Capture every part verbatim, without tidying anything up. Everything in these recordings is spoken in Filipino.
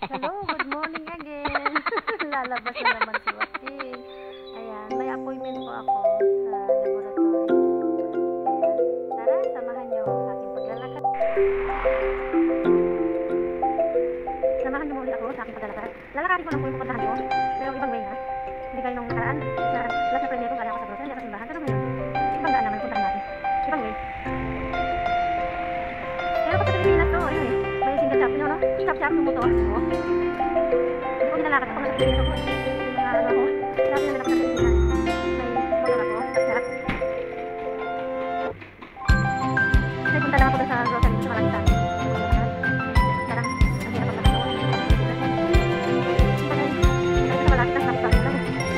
Hello, good morning again. Lalabas na naman si Joaquin. Ayan, may appointment po ako sa laboratory. Kaya, tara, samahan niyo sa aking paglalakad. Samahan niyo muli ako sa aking paglalakad. Lalakarin ko lang po yung pupuntahan ko, pero ibang way na. Hindi kayo nung nakaraan. Sa last na premier ko, galing ako sa grocery, sa simbahan. Pero ngayon, ibang daan naman puntahan natin. Ibang way. Pero pag sa Pilipinas to, ayun eh. May single chop nyo, no? Chop-chop yung motor. Oh. Hindi ko ginalakad ako. Nasa Pilipinas ako. Yung mga ano ako. Lagi na nalakad sa Pilipinas. May motor ako. Chop-chop. Kasi punta lang ako doon sa grocery sa maraming saan. Parang, ang hirap ang lakad ako. Kasi sa malapit ang stop-stop lang.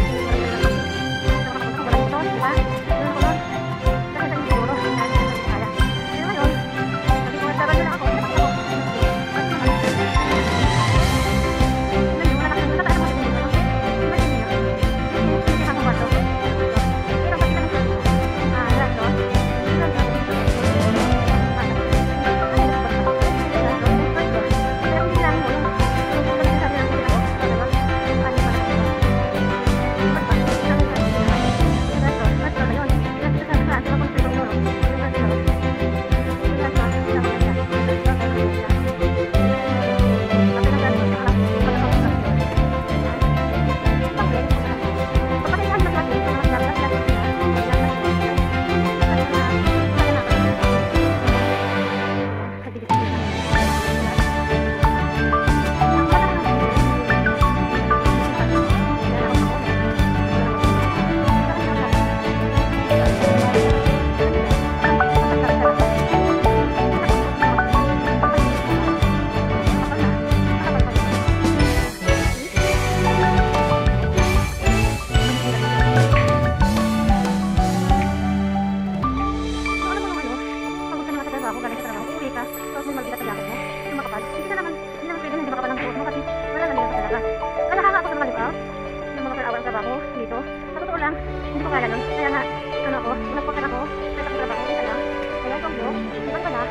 Hindi ko kaya nun. Kaya nga, ano ako, nagpakan ako, kaya ako trabaho, isa lang. Kaya itong vlog, iban ka na.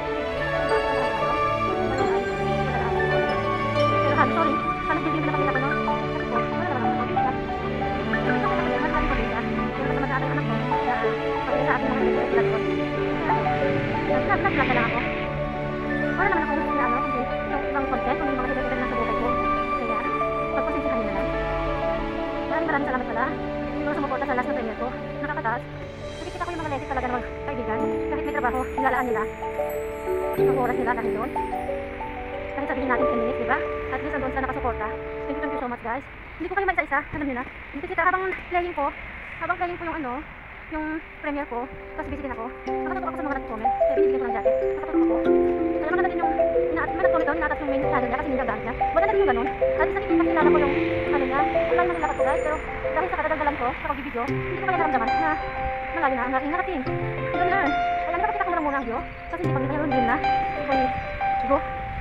Pero han, sorry, paano hindi mo nakakita pa nun? Sabi ko, wala naman ako dito. Pero ito ko nakakita, marami ko dito. Pero naman sa ating anak ko, kaya pag sa ating mga dito, vlog ko. Kaya, nag-vlog lang lang ako. Wala naman ako, na ano, kundi yung ibang content, kung yung mga dito na sa buhay ko. Kaya, pagpasensyahan nyo na lang. Maraming maraming salamat pala. Hindi ko sumuporta sa last na premier ko. Nakakataas. Nakikita ko yung mga legit talaga ng mga kaibigan. Kahit may trabaho, nilalaan nila. Ang oras nila dahil doon. Kahit sabihin natin ten minutes, diba? At least andun sa nakasuporta. Thank you, thank you so much guys. Hindi ko kayo maisa-isa. Alam nyo na. Hindi kita habang playing ko. Habang playing ko yung ano, yung premier ko. Tapos busy din ako. Nakatutok ako sa mga nag-comment. Kaya binibigyan ko ng jacket. Nakatutok ako. Kaya maganda din yung inaat, may nag-comment doon, inaatas yung main channel niya kasi hindi bag niya. Maganda din yung ganun. At least nakikita ko yung ano niya. Ang layo ng lakad ko guys. Pero dahil sa katagagalan ko sa pag-video, hindi ko kaya naramdaman na malayo na ang aking nakating. Don't learn. Kaya nakapakita ko muna ang view kasi hindi pa nila yung na. Okay, go.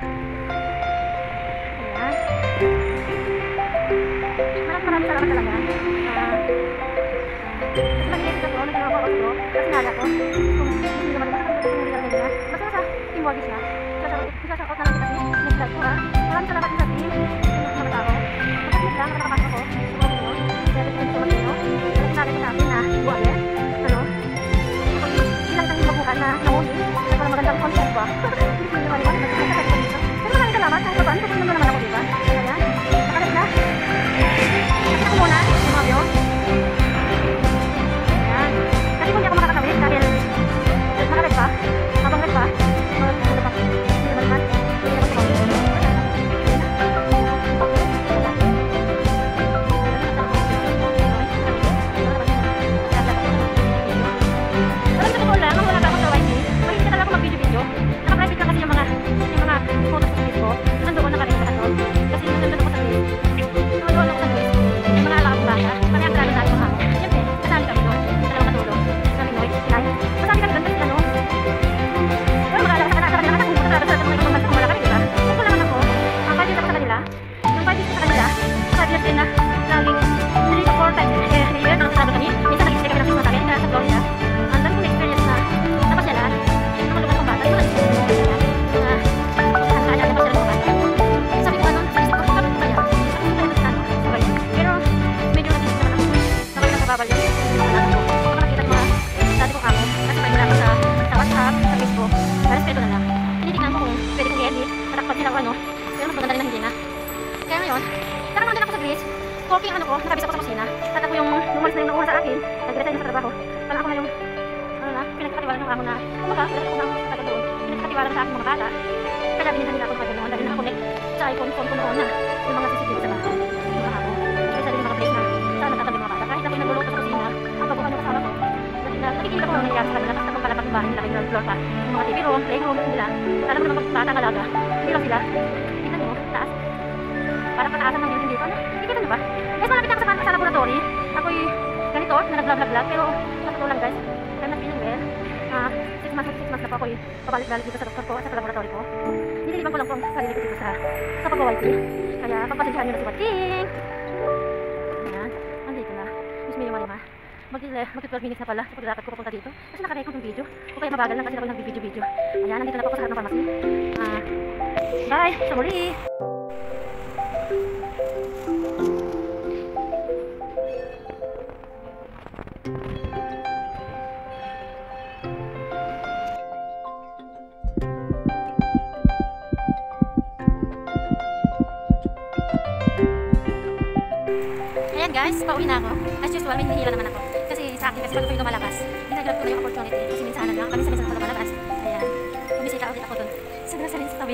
Ayan. Maraming maraming salamat talaga. Uh, kasi nag-edit ako, nag-edit ako ako kasi nala ko. Kung hindi naman naman nakapagod yung real niya. Basta sa team mortgage niya. Isa-shout out na lang kita kasi nag-vlog ko ha. Maraming salamat din sa team. Mga tao. Kapag lang, nakapasok ako. Kaya ito ko mag-ino. Kaya sinabi ko sa akin na buwan eh. Ano? Ilang tang mabukan na nahuli. Kaya pala magandang content ba? Hindi ko naman naman. Nagkakasal ko dito. Pero maraming salamat. Kahit pa ba? Hindi ko naman naman ako diba? Kaya, nakalit na. Nakita ko muna. Yung mga view. Ayan. Kasi kung di ako makakatawid dahil nakalit pa. Habang red pa. Ano pa? Hindi naman naman. Hindi naman tumawid. Sabi ko ano, sa isip ko, ngayon, saka naman din ako sa Greece, cooking ano ko, nakabis ako sa kusina. At ako yung umalis na yung nauna sa akin, nag-resign na sa trabaho. Parang ako na yung, ano na, pinagkakatiwala ng amo na, kumaka, pinagkakatiwala ng amo sa taga doon, pinagkakatiwala sa aking mga bata. Kaya binilhan nila ako ng noon dahil nakakonect sa iPhone phone ko noon na yung mga C C T V sa bahay, yung mga hapon. Kaya sa rin mga place na saan nagtatabi mga bata. Kahit ako yung nagluluto sa kusina, ang baguhan yung kasama ko, nakikita ko ang nangyayari sa kanila, tapos nakapalapag yung bahay nila, may ground floor pa. Yung mga T V room, playroom nila, alam mo naman bata ang alaga, hindi lang sila. Kita nyo, taas. Parang pataasan ng building dito, ano? Nakikita nyo ba? Guys, malapit ako sa, sa laboratory. Ako'y ganito, na nag-vlog-vlog, pero sa totoo lang guys, I'm not feeling well. Ah, six months, six months na po ako'y pabalik-balik dito sa doktor ko at sa laboratory ko. Nililiban ko lang po ang sarili ko dito sa, sa pag-Y T. Kaya pagpasensyahan nyo na si Wating. Ayan, andito na. Miss Mio Marima. Mag-twelve minutes na pala sa paglalakad ko papunta dito. Kasi naka-record yung video. O kaya mabagal lang kasi ako nag-video-video. Ayan, nandito na po ako sa harap ng pharmacy. Ah, bye! Sa muli! Ayan guys, pauwi na ako. As usual, may hinihila naman ako. Kasi sa akin, kasi pag ako'y lumalabas, ginagrab ko na yung opportunity. Kasi minsan lang, kami sa minsan ako lumalabas. Ayan, bumisita ulit ako dun. Sa grocery sa tabi.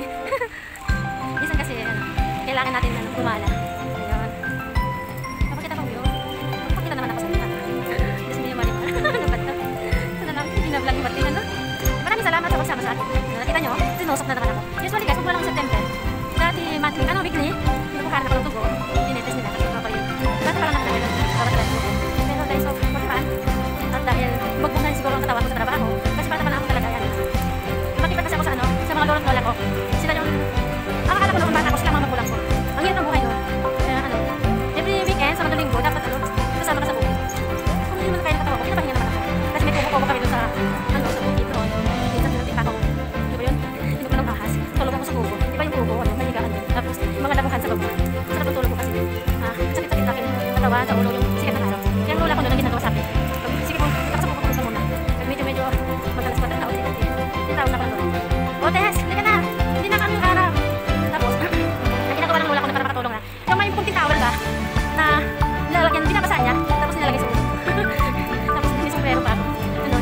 Minsan kasi, ano, kailangan natin ano, gumala. Ayun. Kapakita ko yun. Magpakita naman ako sa mga. Gusto niyo Marima. Ano ba ito? Sana lang, binablog yung batin, ano? Maraming salamat sa pagsama sa akin. Nakita nyo, sinusok na naman ako. Usually guys, magmula lang September. Dati, monthly, ano, weekly, pinukuharan ako ng tugo. Tinetest nila kasi papalit. Dati parang nakakagano, bawat lang tugo. Pero dahil so, for fun, at dahil magbungan siguro ang katawan ko sa trabaho, kasi bata pa na ako talaga yan. Lumakipat kasi ako sa ano, sa mga lolo't lola ko. Sila yung, ang akala ko noong bata ko, sila mga magulang ko. Ang hirap ng buhay noon. Kaya ano, every weekend, sa mga linggo, dapat ano, kasama ka sa bukid. Kung hindi mo na kaya nakatawa ko, pinapahinga naman ako. Kasi may kubo-kubo kami doon sa, ano, sa bukid noon. Minsan sinuntik ako. Di ba yun? Hindi ko ng ahas. Tulog ako sa kubo. Di ba yung kubo? Ano, mahigaan yun. Tapos, mga labuhan sa baba. Sarap ang tulog ko kasi. Ah, sakit-sakit akin. Katawan, sa ulo, yung sikat ng araw. Kaya ang lola ko noon ang ginagawa sa akin. Sige po, tapos ako pupunta muna. Pag medyo-medyo magalas pa, tao din. Yung tao na pala doon. O, Tess, hindi ka na. Hindi na kami harap. Tapos, ang ginagawa ng lola ko na para makatulong na. Yung may punting towel ba, na nilalagyan, binabasa niya, tapos nilalagay sa ulo. Tapos, may sombrero pa ako. Ganun.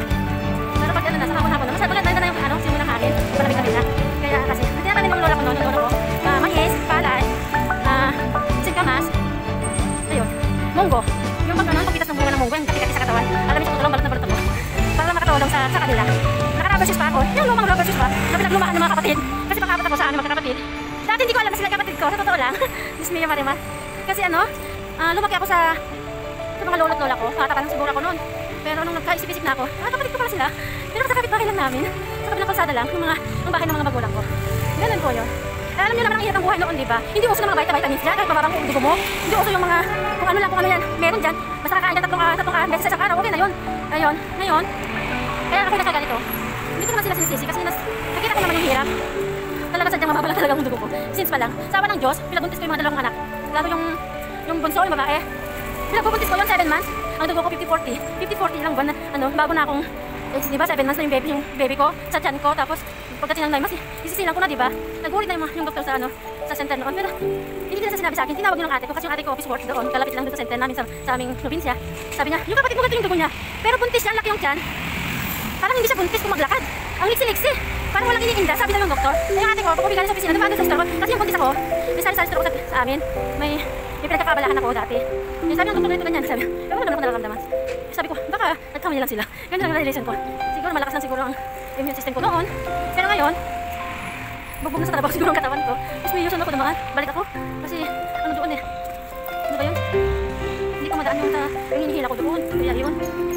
Pero pag ano na, sa hapon-hapon na, masyado lang na yung ano, siya muna kain. Malamig kami na. Kaya kasi, hindi na yung lola ko noon, yung lola ko. Uh, mais, palay, uh, singkamas, ayun, munggo. Yung pag ano, pagpitas ng bunga ng munggo, yung kati-kati sa katawan. Alam mo, tutulong, balot na balot ako. Para makatulong sa, sa kanila. Naka-rubber shoes pa ako. Yung lumang rubber shoes pa, na pinaglumahan ng mga kapatid. Kasi makabot ako sa ano, mga kapatid. Dati hindi ko alam na sila kapatid ko, sa totoo lang. Miss Mia Marima. Kasi ano, uh, lumaki ako sa, sa mga lolo't lola ko. Nakataka lang siguro ako noon. Pero nung nagkaisip-isip na ako, ah, kapatid ko pala sila. Pero sa kapit-bahay lang namin. Sa kabilang kalsada lang, yung mga, yung bahay ng mga magulang ko. Ganun po yun. Eh, alam niyo naman ang hirap ng buhay noon, di ba? Hindi uso ng mga vitamin-vitamins dyan, kahit mabarang kung dugo mo. Hindi uso yung mga, kung ano lang, kung ano yan, meron dyan. Basta kakain ka tatlong, uh, tatlong uh, beses sa isang araw, okay na yun. Ayun, ngayon, kaya ako nagkaganito. Hindi ko naman sila sinisisi kasi nas, nakita ko naman yung hirap. Talaga sadyang mababa lang talaga ang dugo ko. Since pa lang, sawa ng Diyos, pinagbuntis ko yung mga dalawang anak. Lalo yung, yung bunso, yung babae. Pinagbuntis ko yun, seven months. Ang dugo ko fifty forty. fifty forty lang buwan na, ano, bago na akong, eh, di ba, seven months na yung baby, yung baby ko, sa tiyan ko, tapos, pagdating ng nine months, isisilang ko na, di ba? Nag-worry na yung, yung doktor sa, ano, sa center noon. Pero, hindi nila sinabi sa akin, tinawag niyo ng ate ko, kasi yung ate ko office works doon, kalapit lang doon sa center namin sa, sa aming probinsya. Sabi niya, yung kapatid mo ganito yung dugo niya. Pero buntis siya, laki yung tiyan. Parang hindi siya buntis kung maglakad. Ang liksi-liksi. Parang walang iniinda, sabi na yung doktor. Ay, yung ate ko, pag-uwi galing sa opisina, dumaan doon sa store ko. Kasi yung buntis ako, may sari-sari stroke sa, sa amin. May, may pinagkakabalahan ako dati. Yung sabi ng doktor ganito ganyan, sabi, pero wala naman ako nararamdaman. Sabi ko, baka nagkamali lang sila. Ganun lang relation ko. Siguro malakas lang siguro ang immune system ko noon. Pero ngayon, bugbog na sa trabaho siguro ang katawan ko. Tapos may yusun ako naman, balik ako. Kasi, ano doon eh. Ano ba yun? Hindi ko madaan yung, uh, yung hinihila ko doon. Kaya yun.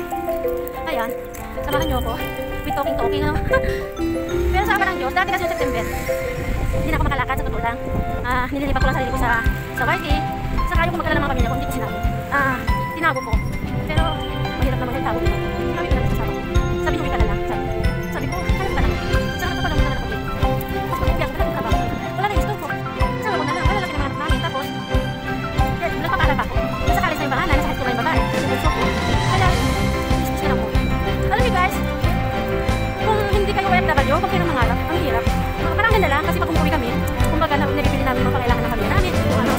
Ayan, samahan niyo ako. With talking-talking, ano. Pero sa akin ng Diyos, dati kasi yung September, hindi na ako makalakad sa totoo lang. Uh, nililipat ko lang sarili ko sa, sa Y T. Saka ayaw ko magkala ng mga pamilya ko, hindi ko sinabi. Ah, uh, tinago ko. Pero, mahirap naman yung tago ko. Sabi ko lang sa sabi ko. Sabi ko, ika na lang. Sabi, sabi ko, hanap ka na. Saka nagpapalang mo naman ako dito. Tapos mag-ubiyak ko, wala akong trabaho. Wala na yung gusto ko. Sabi ko na lang, wala laki ng mga anak namin. Tapos, eh, nagpapaaral pa ako. Nasa college na yung bahala, nasa high school na yung babae. Yung gusto ko. Kaya, discuss ka lang mo. Alam niyo guys, kung hindi kayo O F W, huwag kayo nang mangarap. Ang hirap. Parang ganda lang, kasi pag umuwi kami, kumbaga, nabibili namin mga pangailangan ng pamilya namin. Kung ano,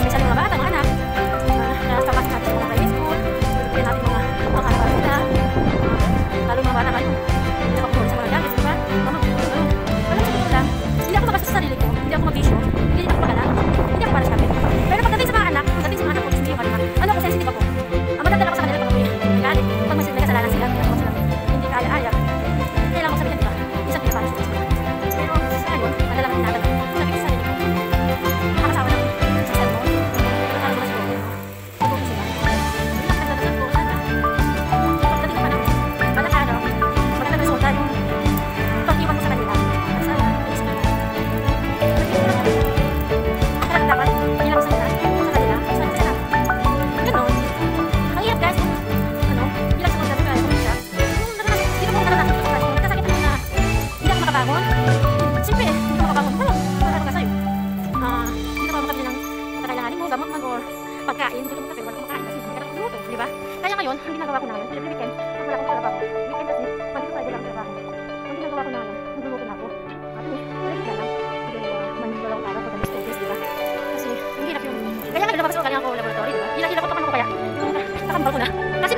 siguro gamot man or pagkain, gusto mo ka pero wala akong makain kasi hindi ka nakakuluto, di ba? Kaya ngayon, ang ginagawa ko na ngayon, every weekend, pag wala akong trabaho, weekend kasi, pag ito lang trabaho, ang ginagawa ko na ngayon, nagluluto na ako. At eh, wala sila lang, siguro manlulong araw for the next two days, di ba? Kasi, ang hirap yung, kaya nga lumabas ko galing ako laboratory, di ba? Hila-hila ko paano ko kaya, nakambal ko na. Kasi,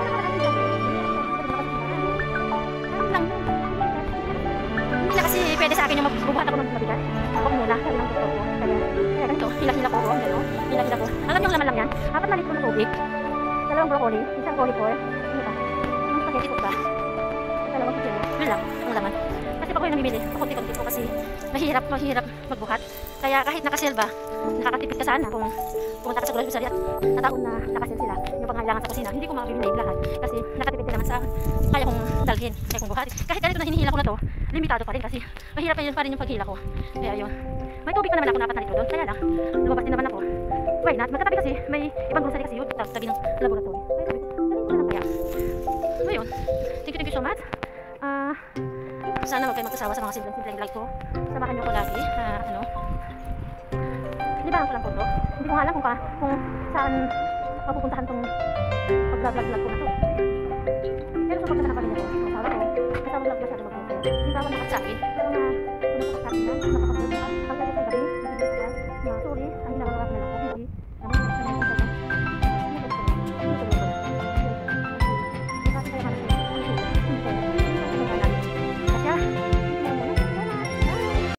hindi na kasi pwede sa akin yung magbubuhat ako ng mabigat. Ako muna, sabi ng doktor ko. Kaya, kaya ganito, hila-hila ko, gano'n, hila-hila ko. Alam niyo ang laman lang yan, apat na litro ng tubig, dalawang broccoli, isang cauliflower, ano ba? Yung spaghetti cook ba? Dalawang kutsilo. Yun lang, ang laman. Kasi pag ako yung namimili, pakunti-kunti ko kasi mahirap, mahirap magbuhat. Kaya kahit nakaselba, nakakatipid ka sana kung pumunta ka sa grocery at nataon na nakasel sila yung pangailangan sa kusina. Hindi ko makabibili lahat kasi nakatipid din naman sa kaya kong dalhin, kaya kong buhat. Kahit ganito na hinihila ko na to, limitado pa rin kasi mahirap pa yun pa rin yung paghila ko. Kaya yun. May tubig pa naman ako na apat na litro doon. Kaya lang, lumabas din naman ako. Why not? Magkatabi kasi, may ibang grocery kasi yun, tabi ng laboratory. Kaya sabi, galing ko na lang kaya. So yun, thank you, thank you so much. Ah, uh, sana wag kayo magkasawa sa mga simpleng-simpleng vlog ko. Samahan niyo ko lagi, uh, ano, libangan ko lang po to. Hindi ko nga alam kung, ka, kung saan mapupuntahan tong pag-vlog-vlog ko na to. Pero support naman ako rin ako. Masawa ko, masawa vlog masyado mag-vlog. Hindi ba ako nakapag sa akin? Pero na, sumasapak sa akin na, nakapag-vlog